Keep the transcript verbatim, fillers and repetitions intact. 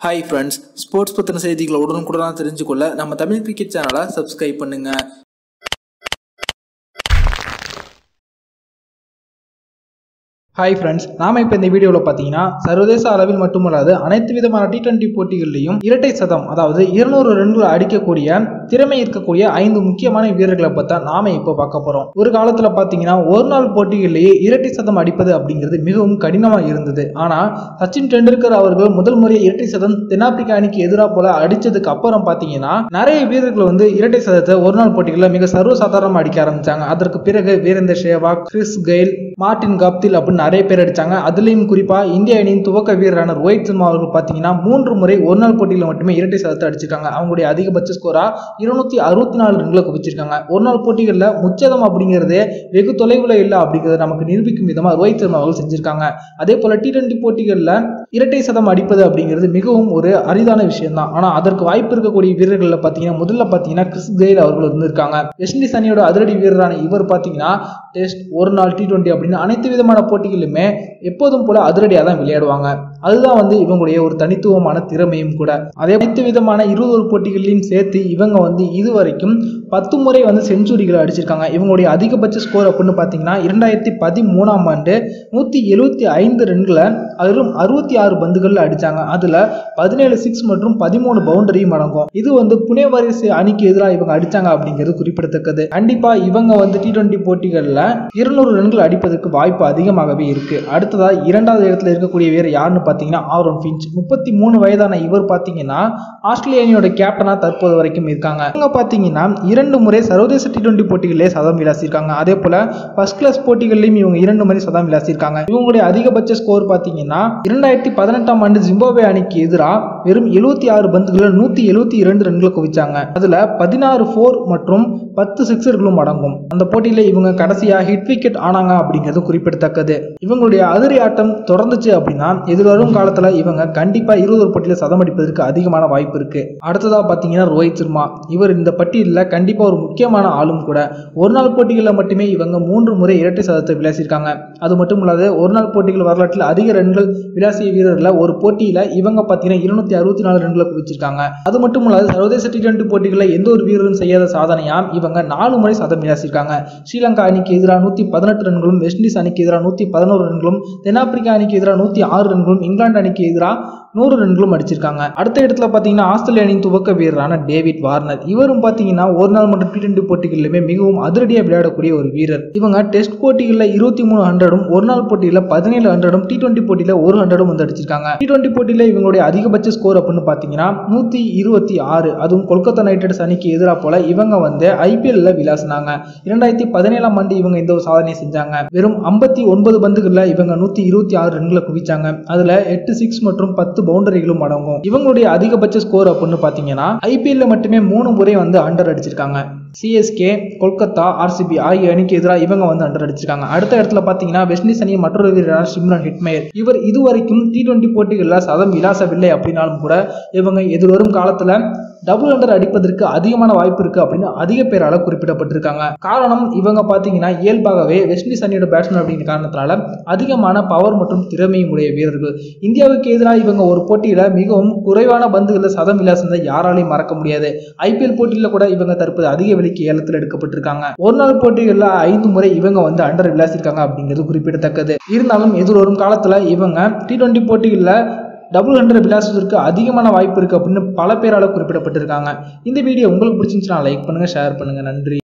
Hi friends, sports பத்தின செய்திகளை உடனுக்குடன் தெரிஞ்சுக்கொள்ள நம்ம தமிழ் கிரிக்கெட் சேனலை சப்ஸ்கிரைப் பண்ணுங்க. ஹாய் ஃப்ரெண்ட்ஸ், நாம இப்போ இந்த வீடியோவில் பார்த்தீங்கன்னா சர்வதேச அளவில் மட்டுமல்லாது அனைத்து விதமான டி டுவெண்ட்டி போட்டிகளிலையும் இரட்டை சதம் அதாவது இருநூறு ரன்களை அடிக்கக்கூடிய திறமை இருக்கக்கூடிய ஐந்து முக்கியமான வீரர்களை பார்த்தா நாம இப்போ பார்க்க போறோம். ஒரு காலத்தில் பார்த்தீங்கன்னா ஒரு நாள் போட்டிகளிலேயே இரட்டை சதம் அடிப்பது அப்படிங்கிறது மிகவும் கடினமாக இருந்தது. ஆனால் சச்சின் டெண்டுல்கர் அவர்கள் முதல் முறை இரட்டை சதம் தென்னாப்பிரிக்கா அணிக்கு எதிராக போல அடிச்சதுக்கு அப்புறம் பார்த்தீங்கன்னா நிறைய வீரர்கள் வந்து இரட்டை சதத்தை ஒரு நாள் போட்டிகளில் மிக சர்வசாதாரணமாக அடிக்க ஆரம்பிச்சாங்க. அதற்கு பிறகு Virender Sehwag, Chris Gayle, Martin Guptill அப்படின்னு நிறைய பேர் அடிச்சாங்க. அதுலயும் குறிப்பா இந்திய அணியின் துவக்க வீரரான ரோஹித் சர்மா அவர்கள் பாத்தீங்கன்னா மூன்று முறை ஒரு நாள் போட்டியில மட்டுமே இரட்டை சதத்தை அடிச்சிருக்காங்க. அவங்களுடைய அதிகபட்ச ஸ்கோரா இருநூத்தி அறுபத்தி நாலு ரன்களை குவிச்சிருக்காங்க. ஒரு நாள் போட்டிகள்ல முச்சதம் அப்படிங்கிறது வெகு தொலைவுல இல்லை அப்படிங்கிறத நமக்கு நிரூபிக்கும் விதமா ரோஹித் சர்மா அவர்கள் செஞ்சிருக்காங்க. அதே போல டி டுவெண்ட்டி போட்டிகள்ல இரட்டை சதம் அடிப்பது அப்படிங்கிறது மிகவும் ஒரு அரிதான விஷயம் தான். ஆனா அதற்கு வாய்ப்பு இருக்கக்கூடிய வீரர்கள் பாத்தீங்கன்னா முதல்ல பாத்தீங்கன்னா கிறிஸ் கெயில் அவர்கள் இருந்திருக்காங்க. வெஸ்ட் இண்டீஸ் அணியோட அதிரடி வீரரான இவர் பாத்தீங்கன்னா டெஸ்ட், ஒரு நாள், டி டுவெண்ட்டி அப்படின்னு அனைத்து விதமான போட்டிகளுமே எப்போதும் போல அதிரடியா தான் விளையாடுவாங்க. அதுதான் வந்து இவங்களுடைய ஒரு தனித்துவமான திறமையும் கூட. அதே அனைத்து விதமான இருபது போட்டிகளையும் சேர்த்து இவங்க வந்து இதுவரைக்கும் பத்து முறை வந்து செஞ்சுரிகளை அடிச்சிருக்காங்க. இவங்களுடைய அதிகபட்ச ஸ்கோர் அப்படின்னு பாத்தீங்கன்னா இரண்டாயிரத்தி பதிமூணாம் ஆண்டு நூத்தி எழுபத்தி ஐந்து ரன்களை அதிலும் அறுபத்தி ஆறு பந்துகள்ல அடிச்சாங்க. அதுல பதினேழு சிக்ஸ் மற்றும் பதிமூணு பவுண்டரியும் அடங்கும். இது வந்து புனே வாரியர்ஸ் அணிக்கு எதிராக இவங்க அடிச்சாங்க அப்படிங்கிறது குறிப்பிடத்தக்கது. கண்டிப்பா இவங்க வந்து டி டுவெண்ட்டி போட்டிகள்ல இருநூறு ரன்கள் அடிப்பதற்கு வாய்ப்பு அதிகமாகவே இருக்கு. அடுத்ததா இரண்டாவது இடத்துல இருக்கக்கூடிய வீரர் யாருன்னு பாத்தீங்கன்னா ஆரோன் ஃபின்ச். முப்பத்தி மூணு வயதான இவர் பாத்தீங்கன்னா ஆஸ்திரேலிய அணியோட கேப்டனா தற்போது வரைக்கும் இருக்காங்க. இவங்க பாத்தீங்கன்னா இரண்டு முறை சர்வதேச டி டுவெண்ட்டி போட்டிகளிலே சதம் விளாசிருக்காங்க. அதே போல ஃபர்ஸ்ட் கிளாஸ் போட்டிகளிலும் இவங்க இரண்டு முறை சதம் விளாசிருக்காங்க. இவங்களுடைய அதிகபட்ச ஸ்கோர் பாத்தீங்கன்னா இரண்டாயிரத்தி பதினெட்டாம் ஆண்டு ஜிம்பாப்வே அணிக்கு எதிராக வெறும் எழுபத்தி ஆறு பந்துகளில் நூத்தி எழுபத்தி இரண்டு ரன்களை குவிச்சாங்க. அதுல பதினாறு போர் மற்றும் பத்து சிக்ஸர்களும் அடங்கும். அந்த போட்டியில இவங்க கடைசியா ஹிட் விக்கெட் ஆனாங்க அப்படிங்கிறது குறிப்பிடத்தக்கது. இவங்களுடைய அதிரி ஆட்டம் தொடர்ந்துச்சு அப்படின்னா எதிர்வரும் காலத்துல இவங்க கண்டிப்பா இருபது போட்டியில சதம் அடிப்பதற்கு அதிகமான வாய்ப்பு இருக்கு. அடுத்ததா பாத்தீங்கன்னா ரோஹித் சர்மா. இவர் இந்த பட்டியலில் கண்டிப்பா ஒரு முக்கியமான ஆளும் கூட. ஒரு நாள் போட்டிகளில் மட்டுமே இவங்க மூன்று முறை இரட்டை சதத்தை விளாசிருக்காங்க. அது மட்டும் இல்லாத ஒரு நாள் போட்டிகள் வரலாற்றில் அதிக ரன்கள் விளாசிய வீரர்ல ஒரு போட்டியில இவங்க பாத்தீங்கன்னா இருநூத்தி அறுபத்தி நாலு ரன்களை குவிச்சிருக்காங்க. அது மட்டும் இல்லாத சர்வதேச டி டுவெண்ட்டி போட்டிகளில் எந்த ஒரு வீரரும் செய்யாத சாதனையா இவங்க நாலு முறை சதம் விளாசிருக்காங்க. ஸ்ரீலங்கா அணிக்கு எதிராக நூத்தி பதினெட்டு ரன்களும், வெஸ்ட் இண்டீஸ் அணிக்கு எதிராக நூத்தி பதினோரு ரன்களும், தென்னாப்பிரிக்கா அணிக்கு எதிராக நூத்தி ஆறு ரன்களும், இங்கிலாந்து அணிக்கு எதிராக நூறு ரன்களும் அடிச்சிருக்காங்க. அடுத்த இடத்துல பாத்தீங்கன்னா ஆஸ்திரேலிய அணியின் துவக்க வீரரான டேவிட் வார்னர். இவரும் பாத்தீங்கன்னா ஒரு நாள் மற்றும் டி டுவெண்ட்டி போட்டிகளிலுமே மிகவும் அதிரடியா விளையாடக்கூடிய ஒரு வீரர். இவங்க டெஸ்ட் போட்டிகளில் இருபத்தி மூணு ஹண்ட்ரடும், ஒரு நாள் போட்டியில பதினேழு ஹண்ட்ரடும், டி டுவெண்ட்டி போட்டியில ஒரு ஹண்ட்ரடும் வந்து அடிச்சிருக்காங்க. டி டுவெண்ட்டி போட்டியில இவங்களுடைய அதிகபட்ச ஸ்கோர் அப்படின்னு பாத்தீங்கன்னா நூத்தி இருபத்தி ஆறு. அதுவும் கொல்கத்தா நைட் ரைடர்ஸ் அணிக்கு எதிராக போல இவங்க வந்து ஐபிஎல்ல விளாசினாங்க. இரண்டாயிரத்தி பதினேழாம் ஆண்டு இவங்க இந்த ஒரு சாதனையை செஞ்சாங்க. வெறும் ஐம்பத்தி ஒன்பது பந்துகள்ல இவங்க நூத்தி இருபத்தி ஆறு ரன்களை குவிச்சாங்க. அதுல எட்டு சிக்ஸ் மற்றும் பத்து பவுண்டரிகளும் அடங்கும். இவங்களுடைய அதிகபட்ச ஸ்கோர் அப்படின்னு பாத்தீங்கன்னா ஐபிஎல்ல மட்டுமே மூணு முறை வந்து அண்டர் அடிச்சிருக்காங்க. சிஎஸ்கே, கொல்கத்தா, ஆர்சிபி ஆகிய அணிக்கு எதிராக இவங்க வந்து அண்டர் அடிச்சிருக்காங்க. அடுத்த இடத்துல பாத்தீங்கன்னா வெஸ்ட் இண்டீஸ் அணியின் மற்றொரு வீரரான சிம்ரன் ஹெட்மேயர். இவர் இதுவரைக்கும் டி டுவெண்ட்டி போட்டிகளில் சதம் விளாசவில்லை அப்படின்னாலும் கூட இவங்க எதிர்வரும் காலத்துல டபுள் அண்டர் அடிப்பதற்கு அதிகமான வாய்ப்பு இருக்கு அப்படின்னு அதிக பேரால குறிப்பிடப்பட்டிருக்காங்க. காரணம் இவங்க பாத்தீங்கன்னா இயல்பாகவே வெஸ்ட் இண்டீஸ் அணியோட பேட்ஸ்மேன் அப்படிங்கிற காரணத்தினால அதிகமான பவர் மற்றும் திறமையும் உடைய வீரர்கள். இந்தியாவுக்கு எதிராக இவங்க ஒரு போட்டியில மிகவும் குறைவான பந்துகளில் சதம் விளாசத்தை யாராலையும் மறக்க முடியாது. ஐபிஎல் போட்டியில கூட இவங்க தற்போது அதிக விலைக்கு ஏலத்தில் எடுக்கப்பட்டிருக்காங்க. ஒரு நாள் போட்டிகளில் ஐந்து முறை இவங்க வந்து அண்டர் விளாசிருக்காங்க அப்படிங்கிறது குறிப்பிடத்தக்கது. இருந்தாலும் எதிர்வரும் காலத்துல இவங்க டி டுவெண்ட்டி போட்டிகளில் டபுள் ஹண்ட்ரட் விளாசுவதற்கு அதிகமான வாய்ப்பு இருக்கு அப்படின்னு பல பேரால குறிப்பிடப்பட்டிருக்காங்க. இந்த வீடியோ உங்களுக்கு பிடிச்சிருந்துச்சுன்னா லைக் பண்ணுங்க, ஷேர் பண்ணுங்க. நன்றி.